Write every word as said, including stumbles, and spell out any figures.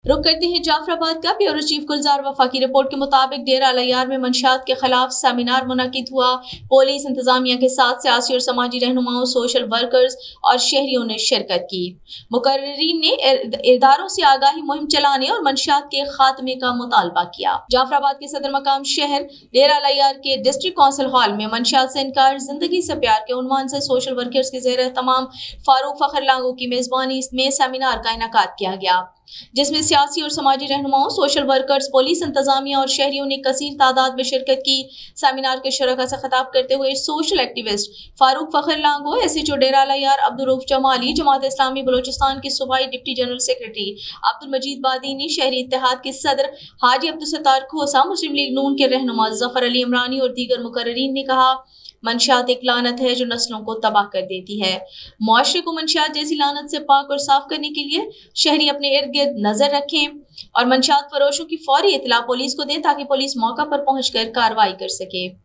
रुक करते हैं जाफराबाद का। ब्यूरो चीफ गुलजार वफा की रिपोर्ट के मुताबिक डेरा अल-अयार में मंशियात के खिलाफ सेमिनार मुनक्किद हुआ। पुलिस इंतजामिया के साथ सियासी और समाजी रहनुमाओं, सोशल वर्कर्स और शहरियों ने शिरकत की। मुकर्रिरीन ने इदारों से आगाही मुहिम चलाने और मंशियात के खात्मे का मुतालबा किया। जाफराबाद के सदर मकाम शहर डेरा अल-अयार के डिस्ट्रिक्ट काउंसिल हॉल में मंशियात से इनकार, जिंदगी से प्यार के उन्वान से सोशल वर्कर्स के ज़ेर तमाम फारूक फखर लांगो की मेजबानी में सेमिनार का इनेकाद किया गया, जिसमें सियासी और समाजी रहनुमाओं, सोशल वर्कर्स, पुलिस इंतजामिया और शहरियों ने कसीर तादाद में शिरकत की। सेमिनार के शुरका से खिताब करते हुए social activist Farooq Fakhar Lango, S H O Dera Allahyar Abdul Rauf Jamali, Jamaat Islami Balochistan के सूबाई deputy general secretary Abdul Majeed Badini, शहरी इत्तेहाद के सदर हाजी अब्दुल सत्तार खोसा, मुस्लिम लीग नून के रहनुमा जफर अली इमरानी और दीगर मुकर्रिरीन ने कहा, मंशियात एक लानत है जो नस्लों को तबाह कर देती है। मुआशरे को मंशियात जैसी लानत से पाक और साफ करने के लिए शहरी अपने इर्द गिर्द नजर रखें और मंशियात फरोशों की फौरी इत्तला पुलिस को दें ताकि पुलिस मौका पर पहुंचकर कार्रवाई कर सके।